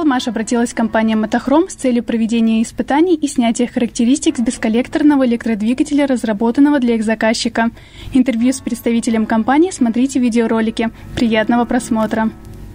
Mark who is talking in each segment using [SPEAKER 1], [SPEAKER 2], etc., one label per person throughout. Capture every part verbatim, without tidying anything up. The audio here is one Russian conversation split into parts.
[SPEAKER 1] «Соломаш» обратилась компания «Мотохром» с целью проведения испытаний и снятия характеристик с бесколлекторного электродвигателя, разработанного для их заказчика. Интервью с представителем компании смотрите в видеоролике. Приятного просмотра!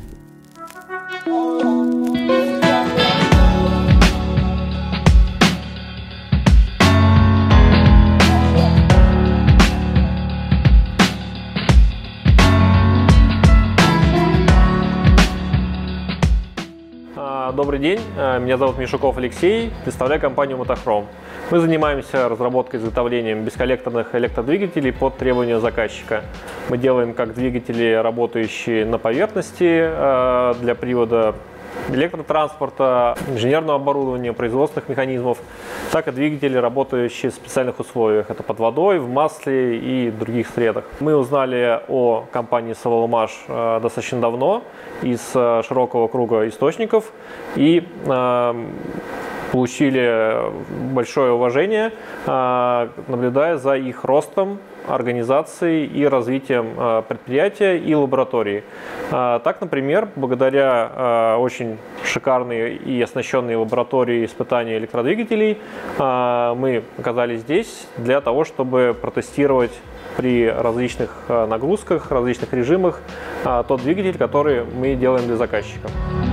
[SPEAKER 2] Добрый день, меня зовут Мишуков Алексей, представляю компанию «Мотохром». Мы занимаемся разработкой и изготовлением бесколлекторных электродвигателей под требования заказчика. Мы делаем как двигатели, работающие на поверхности для привода электротранспорта, инженерного оборудования, производственных механизмов, так и двигатели, работающие в специальных условиях. Это под водой, в масле и других средах. Мы узнали о компании «Соломаш» достаточно давно из широкого круга источников и э, получили большое уважение, э, наблюдая за их ростом, организацией и развитием предприятия и лаборатории. Так, например, благодаря очень шикарной и оснащенной лаборатории испытания электродвигателей мы оказались здесь для того, чтобы протестировать при различных нагрузках, различных режимах тот двигатель, который мы делаем для заказчика.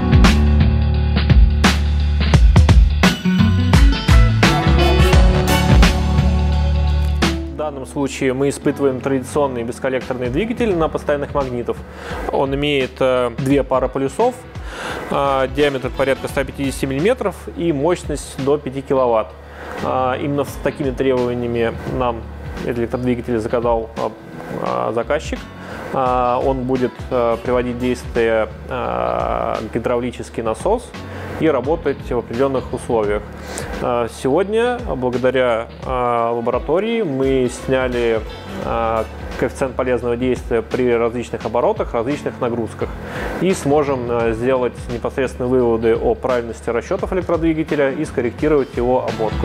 [SPEAKER 2] В данном случае мы испытываем традиционный бесколлекторный двигатель на постоянных магнитах. Он имеет две пары полюсов, диаметр порядка ста пятидесяти миллиметров и мощность до пяти киловатт. Именно с такими требованиями нам этот электродвигатель заказал заказчик. Он будет приводить в действие гидравлический насос и работать в определенных условиях. Сегодня, благодаря лаборатории, мы сняли коэффициент полезного действия при различных оборотах, различных нагрузках и сможем сделать непосредственные выводы о правильности расчетов электродвигателя и скорректировать его обмотку.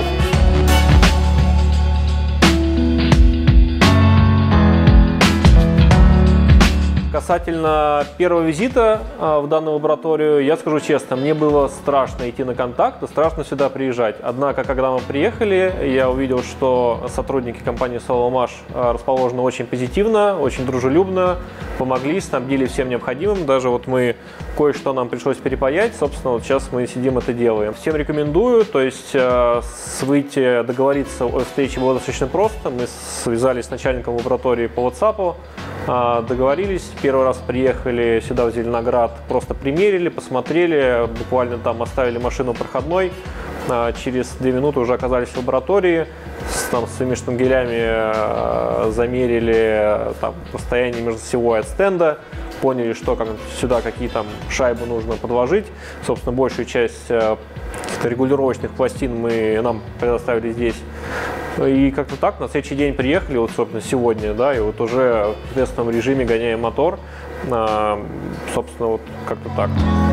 [SPEAKER 2] Касательно первого визита в данную лабораторию, я скажу честно, мне было страшно идти на контакт и страшно сюда приезжать. Однако, когда мы приехали, я увидел, что сотрудники компании «Соломаш» расположены очень позитивно, очень дружелюбно, помогли, снабдили всем необходимым. Даже вот мы кое-что нам пришлось перепаять, собственно, вот сейчас мы сидим это делаем. Всем рекомендую, то есть выйти, договориться о встрече было достаточно просто. Мы связались с начальником лаборатории по WhatsApp, договорились, первый раз приехали сюда, в Зеленоград, просто примерили, посмотрели, буквально там оставили машину проходной, через две минуты уже оказались в лаборатории, с, там, с своими штангелями замерили там, расстояние межосевое от стенда, поняли, что как, сюда какие там шайбы нужно подложить. Собственно, большую часть регулировочных пластин мы, нам предоставили здесь. И как-то так, на следующий день приехали, вот, собственно, сегодня, да, и вот уже в тестовом режиме гоняем мотор, собственно, вот как-то так.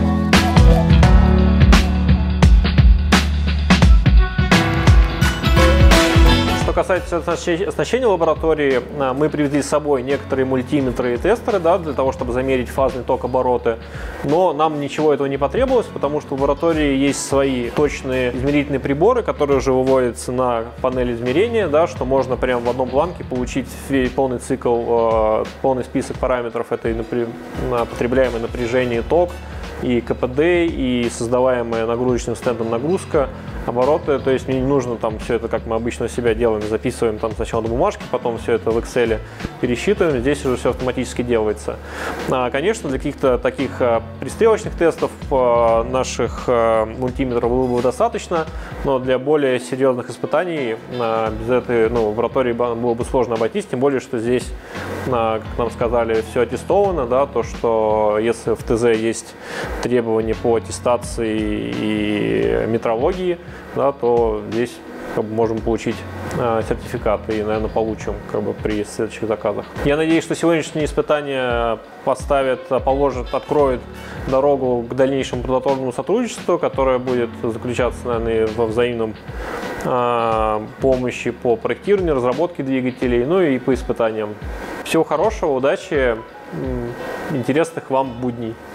[SPEAKER 2] Что касается оснащения лаборатории, мы привезли с собой некоторые мультиметры и тестеры, да, для того, чтобы замерить фазный ток, обороты. Но нам ничего этого не потребовалось, потому что в лаборатории есть свои точные измерительные приборы, которые уже выводятся на панель измерения, да, что можно прямо в одном бланке получить полный цикл, полный список параметров. Это и потребляемое напряжение, ток, и КПД, и создаваемая нагрузочным стендом нагрузка, обороты. То есть мне не нужно там все это, как мы обычно у себя делаем, записываем там сначала на бумажке, потом все это в Excel пересчитываем. Здесь уже все автоматически делается. Конечно, для каких-то таких пристрелочных тестов наших мультиметров было бы достаточно, но для более серьезных испытаний без этой ну, лаборатории было бы сложно обойтись, тем более, что здесь, как нам сказали, все аттестовано, да, то, что если в ТЗ есть требования по аттестации и метрологии, да, то здесь как бы, можем получить э, сертификат и, наверное, получим как бы, при следующих заказах. Я надеюсь, что сегодняшние испытания поставят, положат, откроют дорогу к дальнейшему плодотворному сотрудничеству, которое будет заключаться, наверное, во взаимном э, помощи по проектированию, разработке двигателей, ну и по испытаниям. Всего хорошего, удачи, интересных вам будней.